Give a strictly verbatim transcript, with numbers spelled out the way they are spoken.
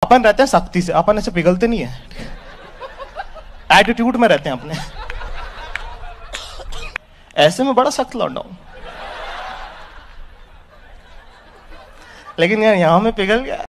अपन रहते हैं सख्ती से, अपन ऐसे पिघलते नहीं है, एटीट्यूड में रहते हैं अपने। ऐसे में बड़ा सख्त लौंडा हूं, लेकिन यार यहां में पिघल गया।